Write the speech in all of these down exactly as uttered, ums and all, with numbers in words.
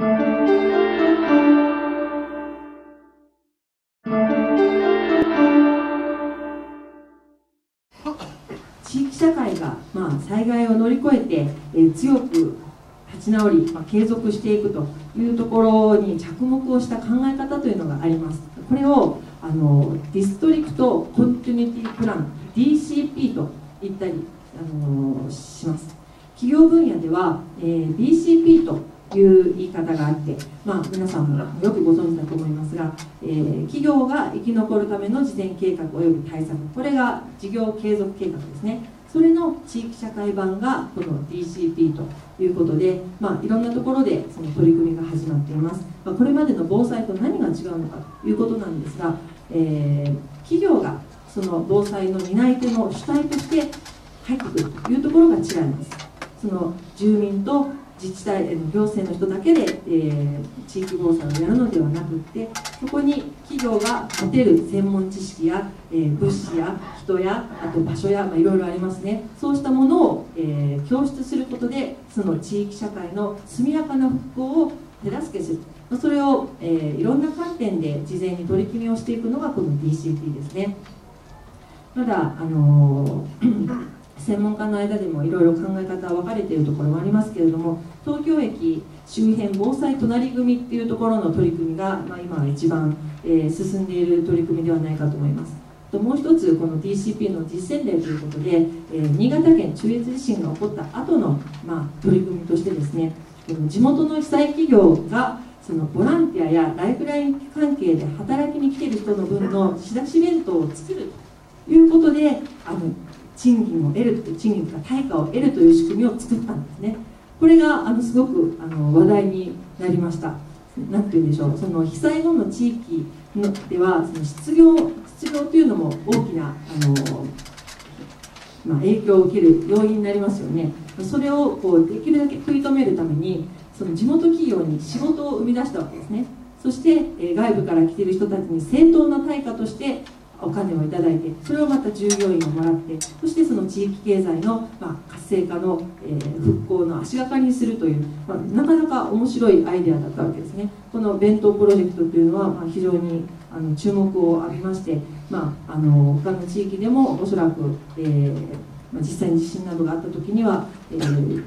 地域社会が、まあ、災害を乗り越えて、えー、強く立ち直り、まあ、継続していくというところに着目をした考え方というのがあります。これをあのディストリクトコンティニュティプラン ディーシーピー と言ったりあのします。企業分野では、えー、ディーシーピー という言い方があって、まあ、皆さんもよくご存知だと思いますが、えー、企業が生き残るための事前計画および対策、これが事業継続計画ですね。それの地域社会版がこの ディーシーピー ということで、まあ、いろんなところでその取り組みが始まっています。まあ、これまでの防災と何が違うのかということなんですが、えー、企業がその防災の担い手の主体として入ってくるというところが違います。その住民と自治体、行政の人だけで、えー、地域防災をやるのではなくって、そこに企業が持てる専門知識や、えー、物資や人やあと場所や、まあ、いろいろありますね。そうしたものを、えー、供出することでその地域社会の速やかな復興を手助けする、それを、えー、いろんな観点で事前に取り組みをしていくのがこの ディーシーピー ですね。まだ、あのー専門家の間でもいろいろ考え方は分かれているところもありますけれども、東京駅周辺防災隣組っていうところの取り組みが、まあ、今は一番、えー、進んでいる取り組みではないかと思います。ともう一つ、この ディーシーピー の実践例ということで、えー、新潟県中越地震が起こった後の、まあ、取り組みとしてですね、地元の被災企業がそのボランティアやライフライン関係で働きに来ている人の分の仕出し弁当を作るということで、あの賃金を得るという賃金とか対価を得るという仕組みを作ったんですね。これがあのすごくあの話題になりました。なんて言うんでしょう、その被災後の地域のではその失業失業というのも大きなあの、まあ、影響を受ける要因になりますよね。それをこうできるだけ食い止めるためにその地元企業に仕事を生み出したわけですね。そして、えー、外部から来ている人たちに正当な対価としてお金をいただいて、それをまた従業員をもらって、そしてその地域経済の、まあ、活性化の、えー、復興の足がかりにするという、まあ、なかなか面白いアイデアだったわけですね。この弁当プロジェクトというのは、まあ、非常にあの注目を浴びまして、まあ、あの他の地域でもおそらく、えーまあ、実際に地震などがあった時には、えー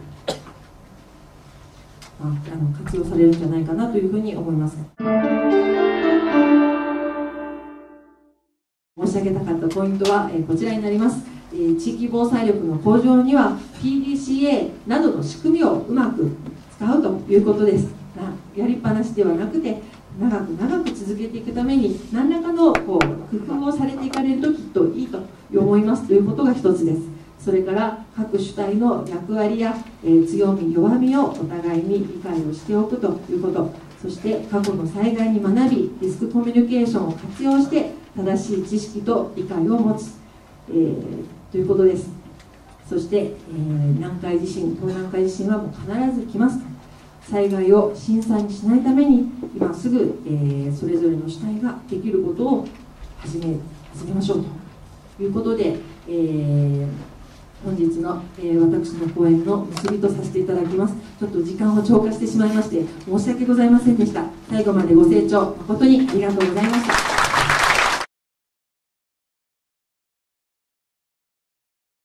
まあ、あの活用されるんじゃないかなというふうに思います。申し上げたかったポイントは、えー、こちらになります。えー、地域防災力の向上には ピーディーシーエー などの仕組みをうまく使うということです。なやりっぱなしではなくて、長く長く続けていくために何らかのこう工夫をされていかれるときっといいと思いますということが一つです。それから各主体の役割や、えー、強み弱みをお互いに理解をしておくということ、そして過去の災害に学びリスクコミュニケーションを活用して正しい知識と理解を持つ、えー、ということです。そして、えー、南海地震東南海地震はもう必ず来ます。災害を震災にしないために今すぐ、えー、それぞれの主体ができることを始め始めましょうということで、えー本日の、えー、私の講演の結びとさせていただきます。ちょっと時間を超過してしまいまして申し訳ございませんでした。最後までご清聴誠にありがとうございました。